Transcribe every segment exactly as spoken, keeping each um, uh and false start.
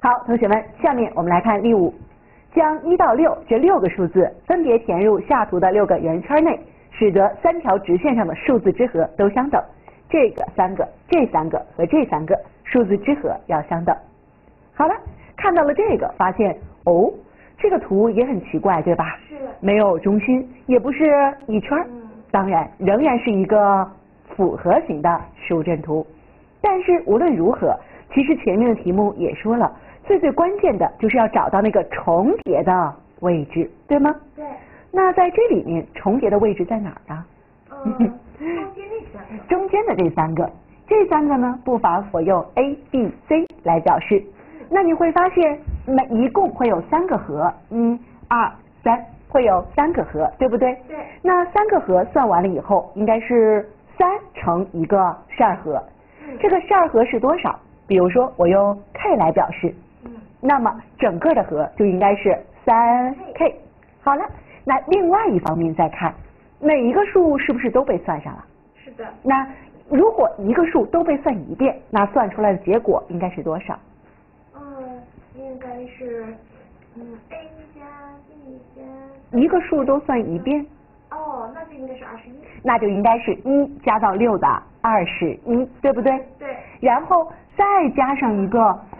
好，同学们，下面我们来看例五，将一到六这六个数字分别填入下图的六个圆圈内，使得三条直线上的数字之和都相等。这个三个、这三个和这三个数字之和要相等。好了，看到了这个，发现哦，这个图也很奇怪，对吧？ 是。 没有中心，也不是一圈， 嗯、 当然仍然是一个复合型的数阵图。但是无论如何，其实前面的题目也说了，最最关键的就是要找到那个重叠的位置，对吗？ 对。 那在这里面重叠的位置在哪儿啊？ 嗯，中间那三个。 中间的这三个，这三个呢，不妨我用 A、B、C 来表示。那你会发现，每一共会有三个和，一、二、三，会有三个和，对不对？ 对。 那三个和算完了以后，应该是三乘一个十二和。 嗯、 这个十二和是多少？比如说，我用 K 来表示。 嗯。 那么整个的和就应该是三 K。好了，那另外一方面再看，每一个数是不是都被算上了？ 是的。 那如果一个数都被算一遍，那算出来的结果应该是多少？ 嗯，应该是嗯 A 加 B 加。 一个数都算一遍？ 哦，那就应该是二十一。 那就应该是一加到六的二十一，对不对？ 对。 然后再加上一个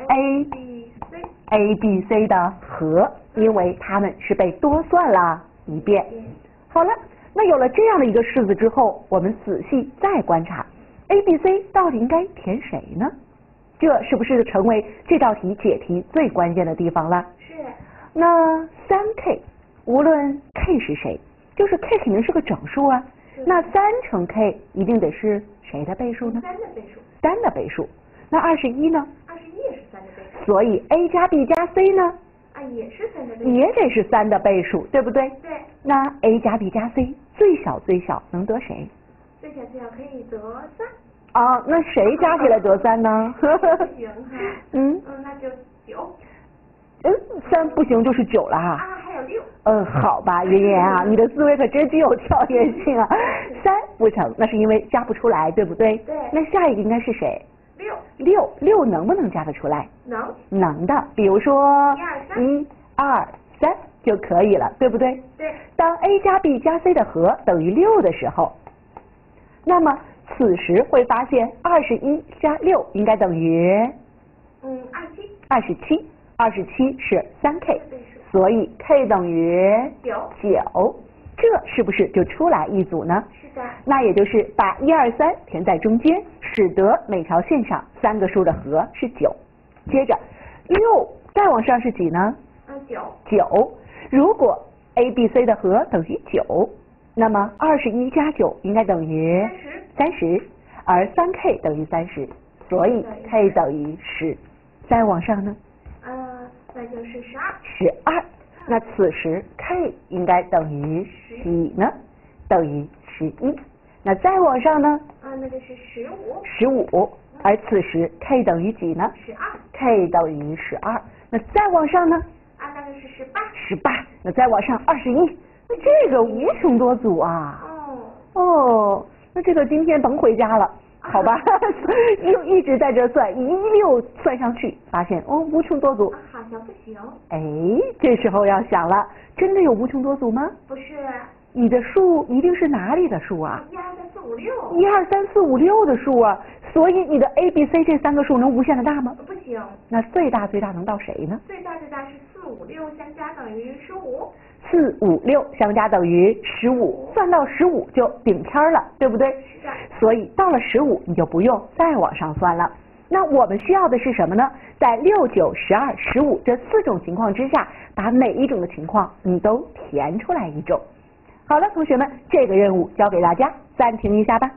A B C A B C 的和，因为它们是被多算了一遍。好了，那有了这样的一个式子之后，我们仔细再观察 A B C 到底应该填谁呢？这是不是成为这道题解题最关键的地方了？ 是。 那三 K 无论 K 是谁，就是 K 肯定是个整数啊。那三乘 K 一定得是谁的倍数呢？ 三的倍数。 三的倍数。那二十一呢？ 二十一也是三的倍数。 所以 A 加 B 加 C 呢？ 啊，也是三的倍数。 也得是三的倍数，对不对？ 对。 那 A 加 B 加 C 最小最小能得谁？ 最小最小可以得三。 啊，那谁加起来得三呢？ 行哈。 嗯。 嗯，那就九。 嗯，三不行就是九了哈。 啊，还有六。 嗯，好吧，圆圆啊，你的思维可真具有跳跃性啊。三不成，那是因为加不出来，对不对？ 对。 那下一个应该是谁？ 六。 六六能不能加得出来？ 能。 能的，比如说一二三。 一二三就可以了，对不对？ 对。 当 A 加 B 加 C 的和等于六的时候，那么此时会发现二十一加六应该等于嗯二十七。 二十七，二十七是三 K， 所以 K 等于九。 九，这是不是就出来一组呢？ 是的。 那也就是把一二三填在中间，使得每条线上三个数的和是九。接着六再往上是几呢？ 嗯九。 九，如果 A B C 的和等于九，那么二十一加九应该等于三十。 三十，而三 K 等于三十，所以 K 等于十。再往上呢？ 呃，那就是十二。 十二，那此时 K 应该等于几呢？等于十一。那再往上呢？ 啊，那就是十五。 十五，而此时 K 等于几呢？ 十二。 K 等于十二。那再往上呢？ 啊，那就是十八。 十八，那再往上二十一。那这个无穷多组啊。 哦。 哦，那这个今天甭回家了。好吧，又一直在这算，一溜算上去，发现哦无穷多组， 好像不行。 哎，这时候要想了，真的有无穷多组吗？ 不是。 你的数一定是哪里的数啊？ 一二三四五六。 一二三四五六的数啊，所以你的 A、B、C 这三个数能无限的大吗？ 不行。 那最大最大能到谁呢？ 最大最大是四五六相加等于十五。 四五六相加等于十五，算到十五就顶天了，对不对？ 是的。 所以到了十五你就不用再往上算了。那我们需要的是什么呢？在六、九、十二、十五这四种情况之下，把每一种的情况你都填出来一种。好了，同学们，这个任务交给大家，暂停一下吧。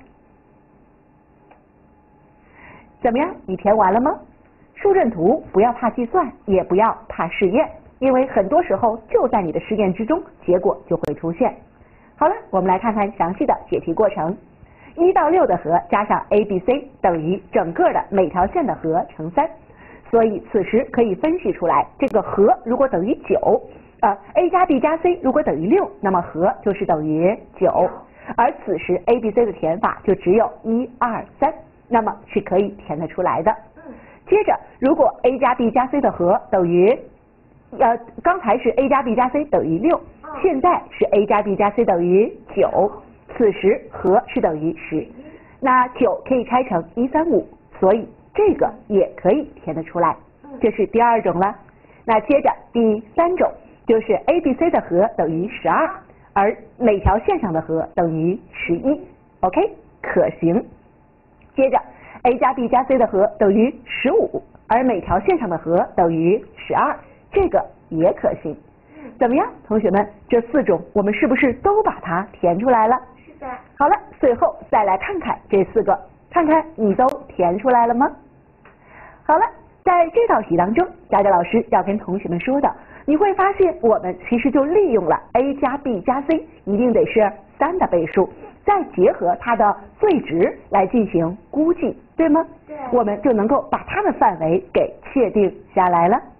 怎么样？你填完了吗？数阵图不要怕计算，也不要怕试验。因为很多时候就在你的实验之中，结果就会出现。好了，我们来看看详细的解题过程。一到六的和加上 A、B、C 等于整个的每条线的和乘三，所以此时可以分析出来，这个和如果等于九，呃 A 加 B 加 C 如果等于六，那么和就是等于九。而此时 A、B、C 的填法就只有一二三，那么是可以填得出来的。 接着，如果 a 加 b 加 c 的和等于，呃，刚才是 a 加 b 加 c 等于六，现在是 a 加 b 加 c 等于九，此时和是等于十。那九可以拆成一三五，所以这个也可以填得出来。这是第二种了。那接着第三种就是 a b c 的和等于十二，而每条线上的和等于十一。OK， 可行。接着 a 加 b 加 c 的和等于十五，而每条线上的和等于十二，这个也可行。怎么样，同学们？这四种我们是不是都把它填出来了？ 是的。 好了，最后再来看看这四个，看看你都填出来了吗？好了，在这道题当中，佳佳老师要跟同学们说的，你会发现我们其实就利用了 a 加 b 加 c 一定得是三的倍数，再结合它的最值来进行估计，对吗？ 对。 我们就能够把它的范围给确定下来了。